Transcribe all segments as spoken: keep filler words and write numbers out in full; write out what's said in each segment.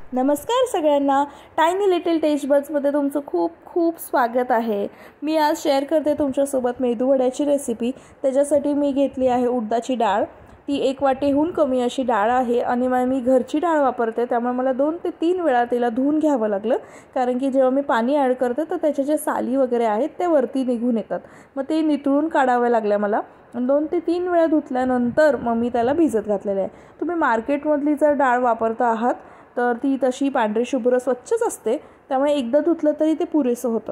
नमस्कार सगळ्यांना, tiny little taste बड्समध्ये तुमचं खूप खूप स्वागत आहे। मी आज शेअर करते तुमच्यासोबत मेदूवड्याची रेसिपी। त्याच्यासाठी मी घेतली आहे उडदाची डाळ। ती एक वाटीहून कमी अशी डाळ आहे आणि मी घरची डाळ वापरते, त्यामुळे मला दोन ते तीन वेळा तिला धुवून घ्यावं लागलं, कारण की जेव्हा मी पाणी ॲड करते तर त्याच्या जे साली वगैरे आहेत ते वरती निघून येतात, मग ते नितळून काढावे लागले मला। दोन ते तीन वेळा धुतल्यानंतर मग मी त्याला भिजत घातलेले आहे। तुम्ही मार्केटमधली जर डाळ वापरता आहात तर ती तशी पांढरी शुभ्र स्वच्छच असते, त्यामुळे एकदा धुतलं तरी ते पुरेसं होतं।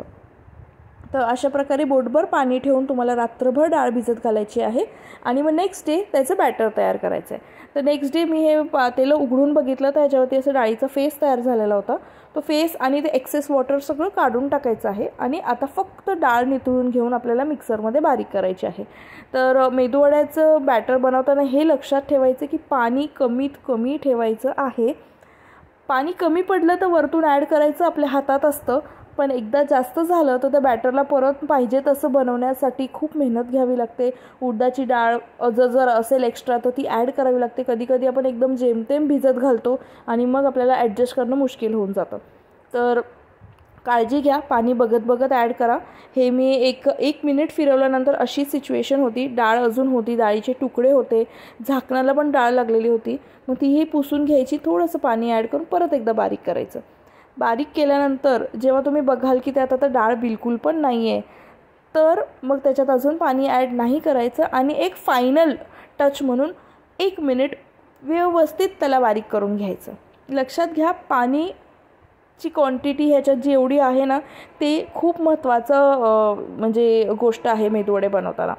तर अशा प्रकारे बोटभर पाणी ठेवून तुम्हाला रात्रभर डाळ भिजत घालायची आहे आणि मग नेक्स्ट डे त्याचं बॅटर तयार करायचं आहे। तर नेक्स्ट डे मी हे पातेलं उघडून बघितलं तर त्याच्यावरती असं डाळीचा फेस तयार झालेला होता। तो फेस आणि ते एक्सेस वॉटर सगळं काढून टाकायचं आहे आणि आता फक्त डाळ नितळून घेऊन आपल्याला मिक्सरमध्ये बारीक करायची आहे। तर मेदूवड्याचं बॅटर बनवताना हे लक्षात ठेवायचं की पाणी कमीत कमी ठेवायचं आहे। पाणी कमी पडलं तर वरतून ॲड करायचं, आपल्या हातात असतं, पण एकदा जास्त झालं तर त्या बॅटरला परत पाहिजे तसं बनवण्यासाठी खूप मेहनत घ्यावी लागते। उडदाची डाळ जर जर असेल एक्स्ट्रा तर ती ॲड करावी लागते। कधी कधी आपण एकदम जेमतेम भिजत घालतो आणि मग आपल्याला ॲडजस्ट करणं मुश्किल होऊन जातं। तर काळजी घ्या, पाणी बघत बघत ॲड करा। हे मी एक एक मिनिट फिरवल्यानंतर अशी सिच्युएशन होती, डाळ अजून होती, डाळीचे तुकडे होते, झाकणाला पण डाळ लागलेली होती। मग तीही पुसून घ्यायची, थोडंसं पाणी ॲड करून परत एकदा बारीक करायचं। बारीक केल्यानंतर जेव्हा तुम्ही बघाल की त्यात आता डाळ बिलकुल पण नाही आहे, तर मग त्याच्यात अजून पाणी ॲड नाही करायचं आणि एक फायनल टच म्हणून एक मिनिट व्यवस्थित त्याला बारीक करून घ्यायचं। लक्षात घ्या, पाणी ची क्वांटिटी ह्याच्यात जेवढी आहे ना, ते खूप महत्त्वाचं म्हणजे गोष्ट आहे। मेदूवडे बनवताना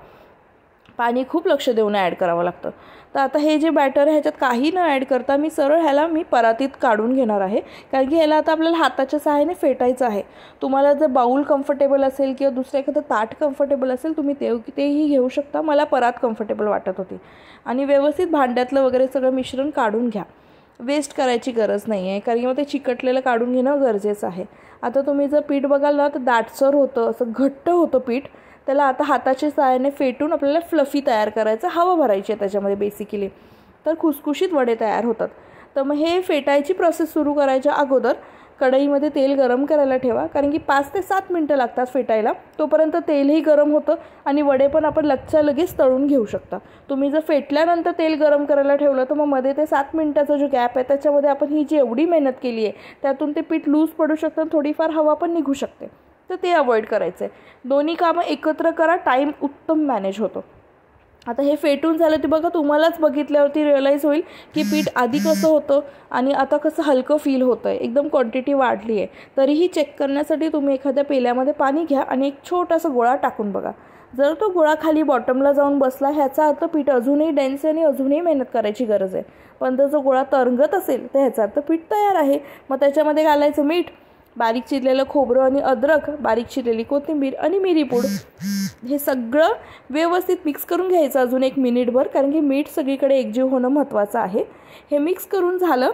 पाणी खूप लक्ष देऊन ॲड करावं लागतं। तर आता हे जे बॅटर आहे ह्याच्यात काही न ॲड करता मी सरळ ह्याला मी परातीत काढून घेणार आहे, कारण की ह्याला आता आपल्याला हाताच्या सहाय्याने फेटायचं आहे। तुम्हाला जर बाऊल कम्फर्टेबल असेल किंवा दुसरं एखादं ताट कम्फर्टेबल असेल तुम्ही ते तेही घेऊ शकता, मला परात कम्फर्टेबल वाटत होती। आणि व्यवस्थित भांड्यातलं वगैरे सगळं मिश्रण काढून घ्या, वेस्ट करायची गरज नाही आहे, कारण की मग ते चिकटलेलं काढून घेणं गरजेचं आहे। आता तुम्ही जर पीठ बघाल ना तर दाटसर होतं, असं घट्ट होतं पीठ। त्याला आता हाताच्या सहाय्याने फेटून आपल्याला फ्लफी तयार करायचं, हवा भरायची आहे त्याच्यामध्ये बेसिकली, तर खुसखुशीत वडे तयार होतात। तर मग हे फेटायची प्रोसेस सुरू करायच्या अगोदर कढईमध्ये तेल गरम करायला ठेवा, कारण की पाच ते सात मिनटं लागतात फेटायला, तोपर्यंत तेलही गरम होतं आणि वडे पण आपण लगच्या लगेच तळून घेऊ शकता। तुम्ही जर फेटल्यानंतर तेल गरम करायला ठेवलं तर मग मध्ये ते सात मिनटाचा जो गॅप आहे त्याच्यामध्ये आपण ही जी एवढी मेहनत केली आहे त्यातून ते पीठ लूज पडू शकतं, थोडीफार हवा पण निघू शकते, तर ते अवॉइड करायचं आहे। दोन्ही कामं एकत्र करा, टाईम उत्तम मॅनेज होतो। आता हे फेटून झालं ते बघा, तुम्हालाच बघितल्यावरती रिअलाईज होईल की पीठ आधी कसं होतं आणि आता कसं हलकं फील होतं आहे, एकदम क्वांटिटी वाढली आहे। तरीही चेक करण्यासाठी तुम्ही एखाद्या पेल्यामध्ये पाणी घ्या आणि एक छोटासा गोळा टाकून बघा। जर तो गोळा खाली बॉटमला जाऊन बसला ह्याचा अर्थ पीठ अजूनही डेन्स आणि अजूनही मेहनत करायची गरज आहे, पण जर जो गोळा तरंगत असेल तर ह्याचा अर्थ पीठ तयार आहे। मग त्याच्यामध्ये घालायचं मीठ, बारीक चिरलेलं खोबरं आणि अद्रक, बारीक चिरलेली कोथिंबीर आणि मिरीपूड, हे सगळं व्यवस्थित मिक्स करून घ्यायचं अजून एक मिनिटभर, कारण की मीठ सगळीकडे एकजीव होणं महत्त्वाचं आहे। हे मिक्स करून झालं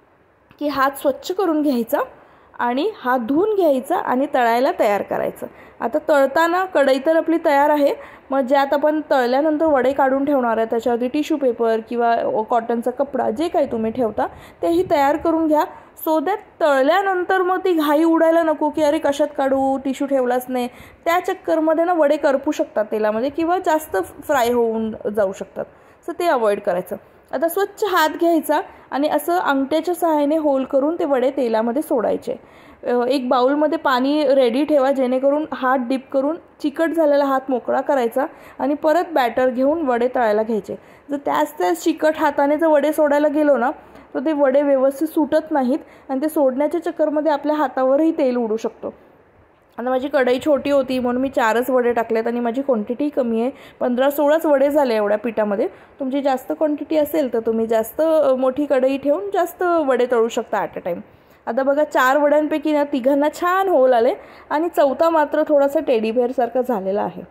की हात स्वच्छ करून घ्यायचा आणि हात धुवून घ्यायचा आणि तळायला तयार करायचं। आता तळताना कढई तर आपली तयार आहे, मग ज्यात आपण तळल्यानंतर वडे काढून ठेवणार आहे त्याच्यावरती टिश्यू पेपर किंवा कॉटनचा कपडा जे काही तुम्ही ठेवता तेही तयार करून घ्या, सो दॅट तळल्यानंतर मग ती घाई उडायला नको की अरे कशात काढू, टिश्यू ठेवलाच नाही, त्या चक्करमध्ये ना वडे करपू शकतात तेलामध्ये किंवा जास्त फ्राय होऊन जाऊ शकतात, सो ते अवॉइड करायचं। आता स्वच्छ हात घ्यायचा आणि असं अंगठ्याच्या सहाय्याने होल करून ते वडे तेलामध्ये सोडायचे। एक बाउलमध्ये पाणी रेडी ठेवा, जेणेकरून हात डिप करून चिकट झालेला हात मोकळा करायचा आणि परत बॅटर घेऊन वडे तळायला घ्यायचे। जर त्याच त्याच चिकट हाताने जर वडे सोडायला गेलो ना तर ते वडे व्यवस्थित सुटत नाहीत आणि ते सोडण्याच्या चक्करमध्ये आपल्या हातावरही तेल उडू शकतो। आता माझी कढई छोटी होती म्हणून मी चारच वडे टाकलेत आणि माझी क्वांटिटी कमी आहे, पंधरा सोळाच वडे झाले एवढ्या पिठामध्ये। तुमची जास्त क्वांटिटी असेल तर तुम्ही जास्त मोठी कढई ठेवून जास्त वडे तळू शकता ॲट अ टाईम। आता बघा, चार वड्यांपैकी ना तिघांना छान होल आले आणि चौथा मात्र थोडासा टेडी बेअरसारखा झालेला आहे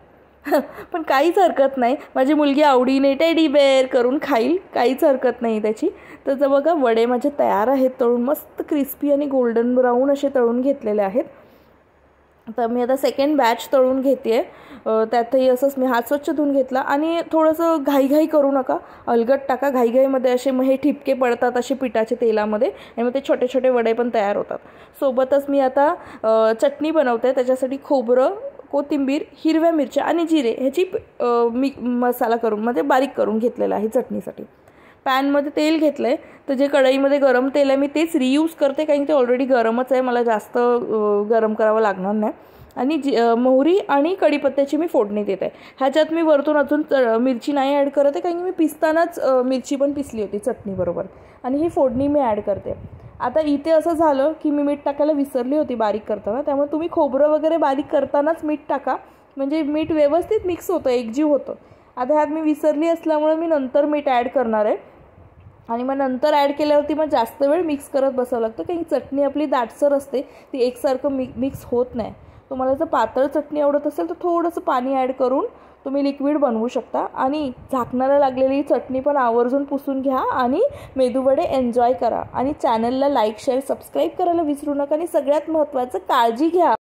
पण काहीच हरकत नाही, माझी मुलगी आवडीने टेडी बेअर करून खाईल, काहीच हरकत नाही त्याची। तर जर बघा वडे माझे तयार आहेत, तळून मस्त क्रिस्पी आणि गोल्डन ब्राऊन असे तळून घेतलेले आहेत। तर मी आता सेकंड बॅच तळून घेते आहे. त्यातही असंच मी हात स्वच्छ धुवून घेतला आणि थोडंसं घाईघाई करू नका, अलगट टाका. घाईघाईमध्ये असे मग हे ठिपके पडतात असे पिठाच्या तेलामध्ये आणि मग ते छोटे छोटे वडे पण तयार होतात. सोबतच मी आता चटणी बनवते. त्याच्यासाठी खोबरं, कोथिंबीर, हिरव्या मिरच्या आणि जिरे ह्याची मी मसाला करून म्हणजे बारीक करून घेतलेला आहे चटणीसाठी. पॅनमध्ये तेल घेतलं आहे, तर जे कढईमध्ये गरम तेल आहे मी तेच रियूज करते, कारण ते ऑलरेडी गरमच आहे, मला जास्त गरम करावं लागणार नाही. आणि जी मोहरी आणि कढीपत्त्याची मी फोडणी देते. ह्याच्यात मी वरतून अजून मिरची नाही ॲड करत आहे, कारण की मी पिसतानाच मिरची पण पिसली होती चटणीबरोबर. आणि ही फोडणी मी ॲड करते. आता इथे असं झालं की मी मीठ टाकायला विसरली होती बारीक करताना, त्यामुळे तुम्ही खोबरं वगैरे बारीक करतानाच मीठ टाका, म्हणजे मीठ व्यवस्थित मिक्स होतं, एकजीव होतं. आता ह्यात मी विसरली असल्यामुळे मी नंतर मीठ ॲड करणार आहे. आणि मग नंतर ॲड केल्यावरती मग जास्त वेळ मिक्स करत बसावं लागतं, कारण चटणी आपली दाटसर असते, ती एकसारखं मिक मिक्स होत नाही. तुम्हाला जर पातळ चटणी आवडत असेल तर थोडंसं पाणी ॲड करून तुम्ही लिक्विड बनवू शकता. आणि झाकणाला लागलेली चटणी पण आवर्जून पुसून घ्या आणि मेदूवडे एन्जॉय करा. आणि चॅनलला लाईक, शेअर, सबस्क्राईब करायला विसरू नका. आणि सगळ्यात महत्त्वाचं, काळजी घ्या.